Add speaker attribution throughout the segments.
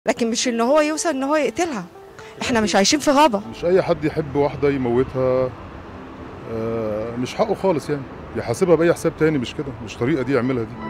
Speaker 1: لكن مش ان هو يوصل ان هو يقتلها. احنا مش عايشين في غابة.
Speaker 2: مش اي حد يحب واحدة يموتها، مش حقه خالص يعني. يحاسبها بأي حساب تاني، مش كده، مش طريقة دي يعملها دي.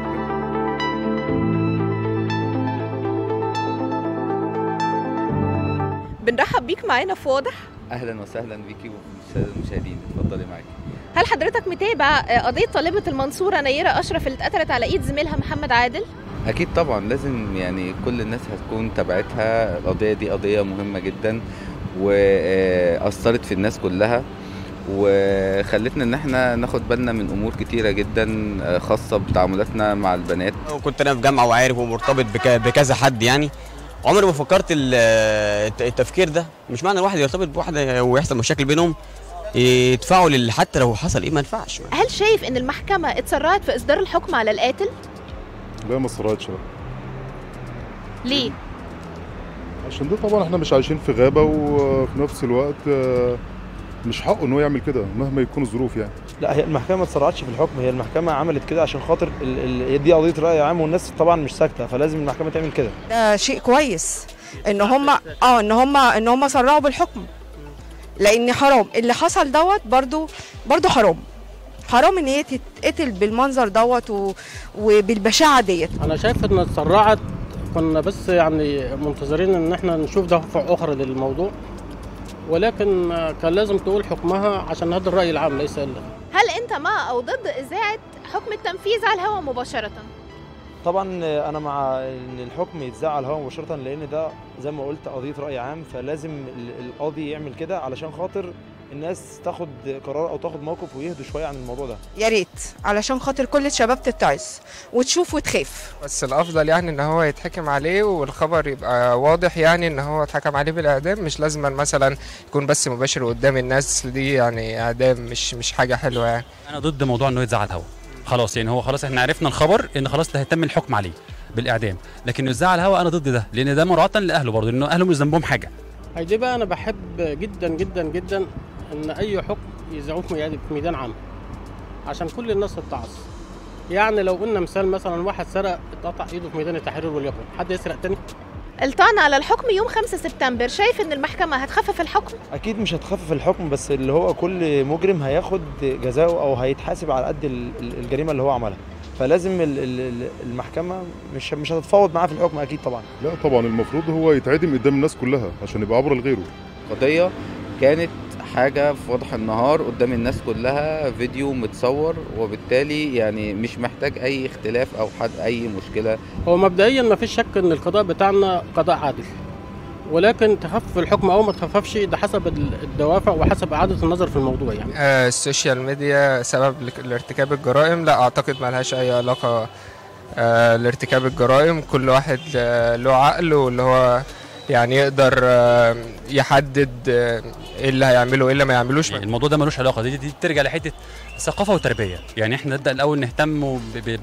Speaker 3: بنرحب بيك معانا في واضح.
Speaker 4: اهلا وسهلا بيكي وبالساده المشاهدين، اتفضلي معاكي.
Speaker 3: هل حضرتك متابع قضيه طالبه المنصوره نيره اشرف اللي اتقتلت على ايد زميلها محمد عادل؟
Speaker 4: اكيد طبعا، لازم يعني كل الناس هتكون تابعتها. القضيه دي قضيه مهمه جدا واثرت في الناس كلها، وخلتنا ان احنا ناخد بالنا من امور كتيره جدا خاصه بتعاملاتنا مع البنات.
Speaker 5: كنت انا في جامعه وعارف ومرتبط بكذا حد، يعني عمري ما فكرت التفكير ده. مش معنى الواحد يرتبط بواحده ويحصل مشاكل بينهم يدفعوا حتى لو حصل ايه ما ينفعش.
Speaker 3: هل شايف ان المحكمه اتسرعت في اصدار الحكم على القاتل؟
Speaker 2: لا، ما سرعتش.
Speaker 3: ليه؟
Speaker 2: عشان ده طبعا احنا مش عايشين في غابة، وفي نفس الوقت مش حقه ان هو يعمل كده مهما يكون الظروف يعني.
Speaker 6: لا، هي المحكمة ما اتسرعتش في الحكم، هي المحكمة عملت كده عشان خاطر دي قضية رأي عام والناس طبعا مش ساكتة، فلازم المحكمة تعمل كده.
Speaker 1: ده شيء كويس ان هم سرعوا بالحكم، لان حرام اللي حصل دوت. برضو حرام ان هي تتقتل بالمنظر دوت وبالبشاعه ديت.
Speaker 7: انا شايف ان اتسرعت، كنا بس يعني منتظرين ان احنا نشوف دفع اخرى للموضوع، ولكن كان لازم تقول حكمها عشان نهدي الراي العام ليس الا.
Speaker 3: هل انت مع او ضد اذاعه حكم التنفيذ على الهواء مباشره؟
Speaker 6: طبعا انا مع ان الحكم يتذاع على الهواء مباشرة، لان ده زي ما قلت قضية رأي عام، فلازم القاضي يعمل كده علشان خاطر الناس تاخد قرار او تاخد موقف ويهدوا شويه عن الموضوع ده.
Speaker 1: يا ريت علشان خاطر كل الشباب تتعظ وتشوف وتخاف.
Speaker 8: بس الافضل يعني ان هو يتحكم عليه والخبر يبقى واضح، يعني ان هو اتحكم عليه بالاعدام. مش لازم مثلا يكون بس مباشر قدام الناس دي، يعني اعدام مش حاجه حلوه يعني.
Speaker 9: انا ضد موضوع انه يتذاع على الهواء. خلاص يعني هو خلاص احنا عرفنا الخبر ان خلاص ده هيتم الحكم عليه بالاعدام، لكن يتذاع على الهواء انا ضد ده، لان ده مراعاه لاهله برضه، لانه اهله مش ذنبهم حاجه.
Speaker 7: دي بقى انا بحب جدا جدا جدا ان اي حكم يذاعوه في ميدان عام عشان كل الناس تتعظ. يعني لو قلنا مثلا واحد سرق اتقطع ايده في ميدان التحرير وليكن، حد يسرق تاني؟
Speaker 3: الطعن على الحكم يوم 5 سبتمبر، شايف ان المحكمه هتخفف الحكم؟
Speaker 6: اكيد مش هتخفف الحكم، بس اللي هو كل مجرم هياخد جزاؤه او هيتحاسب على قد الجريمه اللي هو عملها، فلازم المحكمة مش هتتفاوض معاه في الحكم اكيد طبعا.
Speaker 2: لا طبعا، المفروض هو يتعدم قدام الناس كلها عشان يبقى عبرة لغيره.
Speaker 4: قضيه كانت حاجه في وضح النهار قدام الناس كلها، فيديو متصور، وبالتالي يعني مش محتاج اي اختلاف او اي مشكله.
Speaker 7: هو مبدئيا ما فيش شك ان القضاء بتاعنا قضاء عادل، ولكن تخفف الحكم او ما تخففش ده حسب الدوافع وحسب اعاده النظر في الموضوع يعني.
Speaker 8: السوشيال ميديا سبب لارتكاب الجرائم؟ لا اعتقد ما لهاش اي علاقه لارتكاب الجرائم. كل واحد له عقل، واللي هو يعني يقدر يحدد ايه اللي هيعمله وايه اللي ما يعملوش.
Speaker 9: الموضوع ده ملوش علاقه، دي بترجع لحته الثقافه والتربيه. يعني احنا نبدا الاول نهتم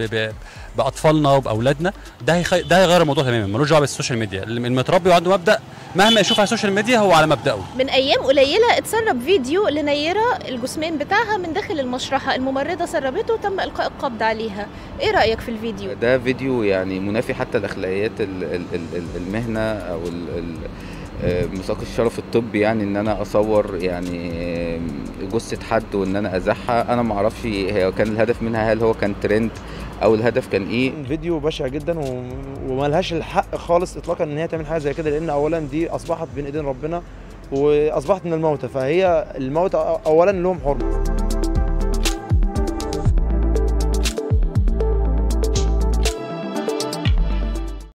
Speaker 9: باطفالنا وباولادنا، ده هيغير الموضوع تماما، ملوش دعوه بالسوشيال ميديا. المتربي وعنده مبدا مهما يشوف على السوشيال ميديا هو على مبداه.
Speaker 3: من ايام قليله اتسرب فيديو لنيره الجثمان بتاعها من داخل المشرحه، الممرضه سربته وتم القاء القبض عليها. ايه رايك في الفيديو
Speaker 4: ده؟ فيديو يعني منافي حتى لاخلاقيات المهنه او ميثاق الشرف الطبي، يعني ان انا اصور يعني جثه حد وان انا ازحها. انا ما اعرفش هي كان الهدف منها، هل هو كان ترند او الهدف كان ايه؟
Speaker 6: فيديو بشع جدا وملهاش الحق خالص اطلاقا ان هي تعمل حاجه زي كده، لان اولا دي اصبحت بين ايدين ربنا واصبحت من الموتى، فهي الموتى اولا لهم حرمه.